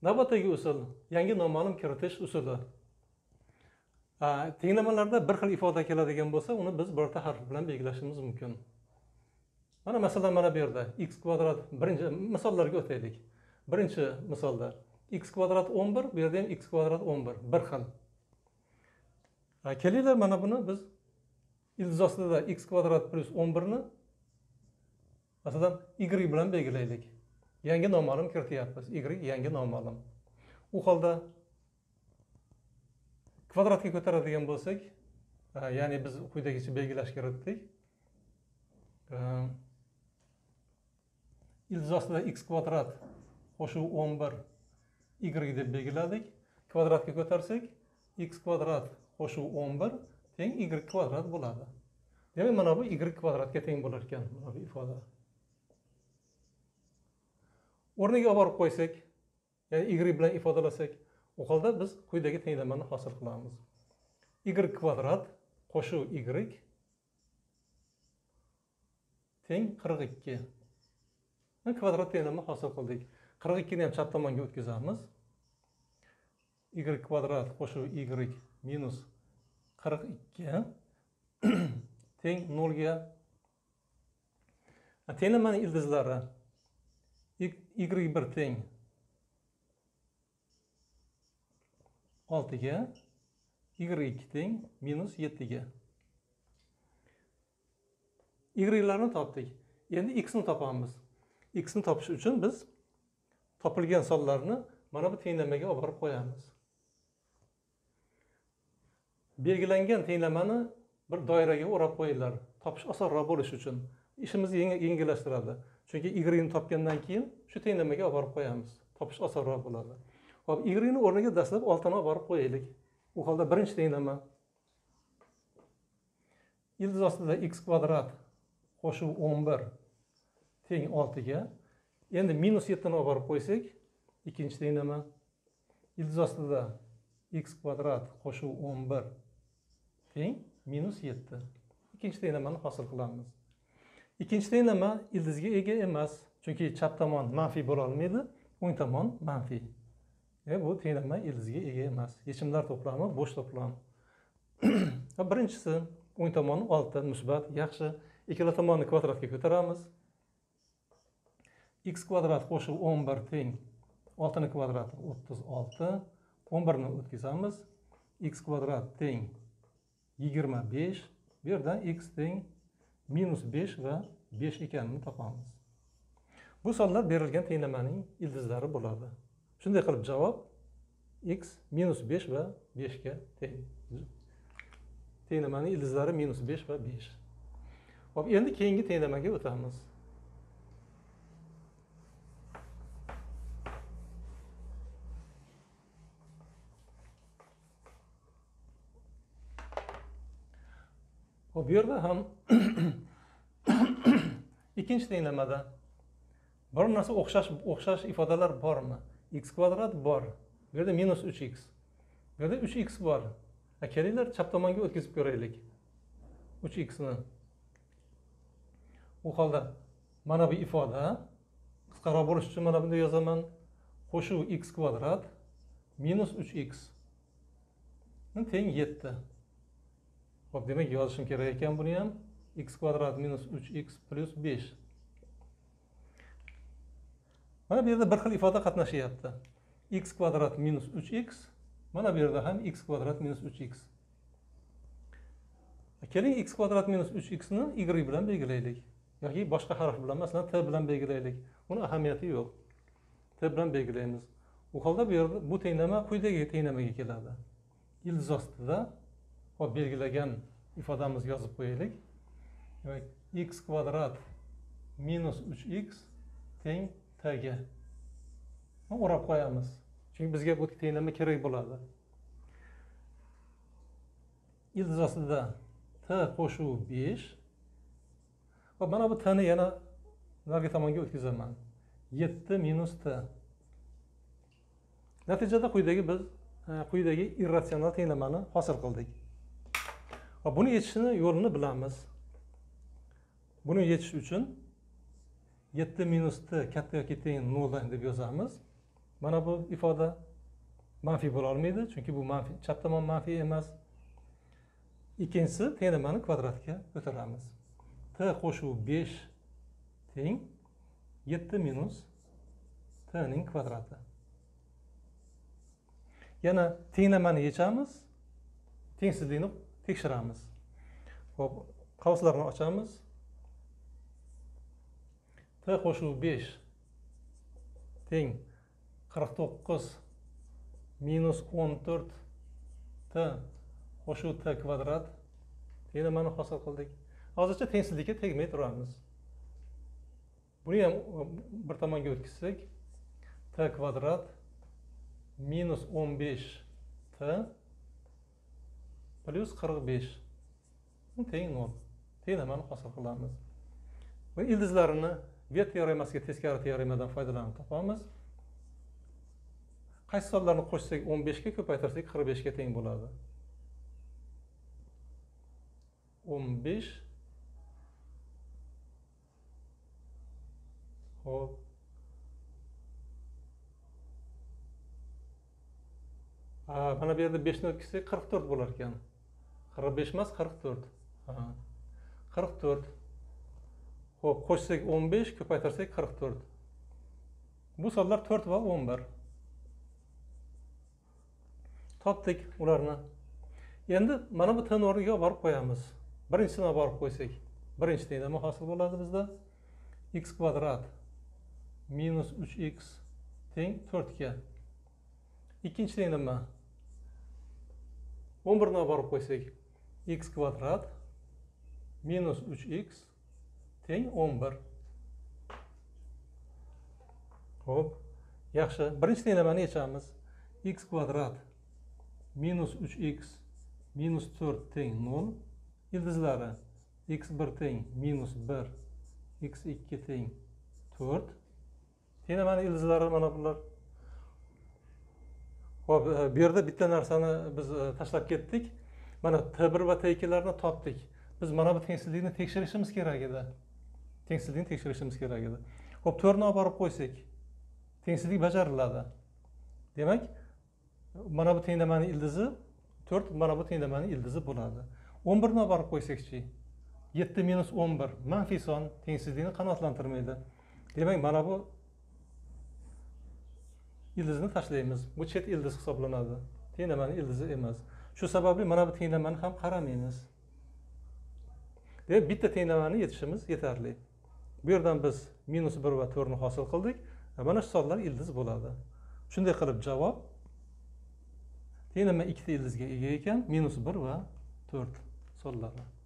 Navbatdagi usul yangi noma'lum kiritish usuli. Tenglamalarda bir xil ifoda keladigan bo'lsa, uni biz birorta harf bilan belgilashimiz mumkin. Mana masalan mana bu yerda x kvadrat birinchi misollarga o'taylik. Birinchi misolda x kvadrat 11, bu yerda ham x kvadrat 11 bir xil. Kelinglar mana buni biz ildiz ostida x kvadrat plus 11 ni masalan y bilan belgilaylik. Yangi noma'lum kirityapmiz. Y yangi noma'lum. U holda kvadratga ko'taradigan bo'lsak, ya'ni biz quyidagicha belgilash kiritdik. Ildiz ostida x kvadrat qo'shuv 11 y deb belgiladik. Kvadratga ko'tarsak x kvadrat qo'shuv 11 teng y kvadrat bo'ladi. Demak, mana bu y kvadratga teng bo'lar ekan, mana bu ifoda. O'rniga olib borib qo'ysak, ya'ni y bilan ifodalasak, u holda biz quyidagi tenglamani hosil qilamiz. Y kvadrat qo'shuv y teng 42. Kvadrat tenglama hosil qildik. 42 ni ham chap tomonga o'tkazamiz. Y kvadrat qo'shuv y minus 42 teng 0 ga. Tenglamaning ildizlari y1 teng 6 ga, y2 teng minus 7 ga. Y'larni topdik. Endi x ni topamiz. X ni topish uchun biz topilgan sonlarni mana bu tenglamaga olib borib qo'yamiz. Belgilangan tenglamani bir doiraga o'rab qo'yinglar. Topish osonroq bo'lishi uchun. İşimizni yengillashtiradi. Chunki y ni topgandan keyin shu tenglamaga olib borib qo'yamiz. Topish osonroq bo'ladi. Hop, y ni o'rniga dastlab 6 ni olib borib qo'yaylik. U holda birinchi tenglama ildiz ostida x kvadrat qo'shuv 11 teng 6 ga. Endi minus 7 ni olib borib qo'ysak, ikkinchi tenglama ildiz ostida x kvadrat qo'shuv 11 teng minus 7. Ikkinchi tenglamani hosil qilamiz. Ikkinchi tenglama ildizga ega emas, chunki chap tomon manfiy bo'la olmaydi, o'ng tomon manfiy. Bu tenglama ildizga ega emas. Yechimlar to'plami bo'sh to'plam. Birinchisi o'ng tomoni 6 musbat, yaxshi. Ikkala tomonni kvadratga ko'taramiz. X kvadrat qo'shuv 11 teng 6 ni kvadrati 36, 11 ni o'tkazamiz. X kvadrat teng 25, bu yerdan x teng minus 5 va 5 ekanini topamiz. Bu sonlar berilgan tenglamaning ildizlari bo'ladi. Shunday qilib javob x minus 5 va 5 ga teng. Tenglamaning ildizlari minus 5 va 5. Hop, endi keyingi tenglamaga o'tamiz. Hop, bu yerda ham ikkinchi tenglamada bir narsa o'xshash ifodalar bormi? X kvadrat bor. Bu yerda minus 3x. Bu yerda 3x bor. Kelinglar chap tomonga o'tkazib ko'raylik. 3x ni. U holda mana bu ifoda qisqaroq bo'lish uchun mana bunday yozaman. Qo'shuv x kvadrat minus 3x teng 7. Hop, demak yozishim kerak ekan buni ham. X kvadrat minus 3x plus 5. Mana bu yerda bir xil ifoda qatnashyapti. X kvadrat minus 3x, mana bu yerda ham x kvadrat minus 3x. Keling x kvadrat minus 3x ni y bilan belgilaylik. Yoki boshqa harf bilan, masalan t bilan belgilaylik. Uni ahamiyati yo'q. T bilan belgilaymiz. U holda bu yerda bu tenglama quyidagi tenglamaga keladi. Ildiz ostida hop belgilagan ifodamizni yozib qo'yaylik. Demak, x kvadrat minus 3x teng t ga. O'rab qo'yamiz. Chunki bizga bu tenglama kerak bo'ladi. Ildiz ostida t qo'shuv 5. Va mana bu t ni yana narigi tomonga o'tkazaman. 7 minus t. Natijada quyidagi irratsional tenglamani hosil qildik. Va buni yechishni yo'lini bilamiz. Buni yechish uchun 7 minus t katta yoki teng 0 deb yozamiz. Mana bu ifoda manfiy bo'la olmaydi, chunki bu manfiy, chap tomon manfiy emas. Ikkinchisi tenglamani kvadratga ko'taramiz. T qo'shuv 5 teng 7 minus t ning kvadrati. Yana tenglamani yechamiz, tengsizlikni tekshiramiz. Xo'p, qavslarni ochamiz. T qo'shuv 5 teng 49 minus 14 t qo'shuv t kvadrat tenglamani hosil qildik. Hozircha tengsizlikka tegmay turamiz. Buni ham bir tomonga o'tkazsak, t kvadrat minus 15 t plus 45 teng 0. Tenglamani hosil qilamiz. Bu ildizlarini V teoremasiga teskari teoremadan foydalanib topamiz. Qaysi sonlarni qo'shsak 15 ga ko'paytirsak 45 ga teng bo'ladi. 15 hop mana bu yerda 5 ni o'tkazsak 44 bo'lar ekan. 45 emas 44. 44. Hop, qo'shsak 15, ko'paytirsak 44. Bu sonlar 4 va 11. Topdik ularni. Endi mana bu t o'rniga borib qo'yamiz. Birinchisini borib qo'ysak, birinchi tenglama hosil bo'ladi bizda. X kvadrat minus 3x teng 4 ga. Ikkinchi tenglama 11 ni borib qo'ysak, x kvadrat minus 3x teng 11. Xo'p, yaxshi. Birinchi tenglamani yechamiz. X kvadrat minus 3x minus 4 teng 0. Ildizlari x1 teng minus 1, x2 teng 4. Tenglamani ildizlari mana bular. Xo'p, bu yerda bitta narsani biz tashlab ketdik. Mana t1 va t2 larni topdik. Biz mana bu tengsizlikni tekshirishimiz kerak edi. Tengsizlikni tekshirishimiz kerak edi. Xo'p, 4 ni olib borib qo'ysak, tengsizlik bajariladi. Demak, mana bu tenglamani ildizi 4, mana bu tenglamani ildizi bo'ladi. 11 ni olib borib qo'ysakchi, 7 minus 11 manfiy son tengsizlikni qanoatlantirmaydi. Demak, mana bu ildizni tashlaymiz. Bu chet ildiz hisoblanadi. Tenglamani ildizi emas. Shu sababli mana bu tenglamani ham qaramaymiz. Demak, bitta tenglamani yetishimiz yetarli. Bu yerdan biz minus 1 va 4 ni hosil qildik. Mana shu sonlar ildiz bo'ladi. Shunday qilib javob tenglama ikkita ildizga ega ekan, minus 1 va 4 sonlari.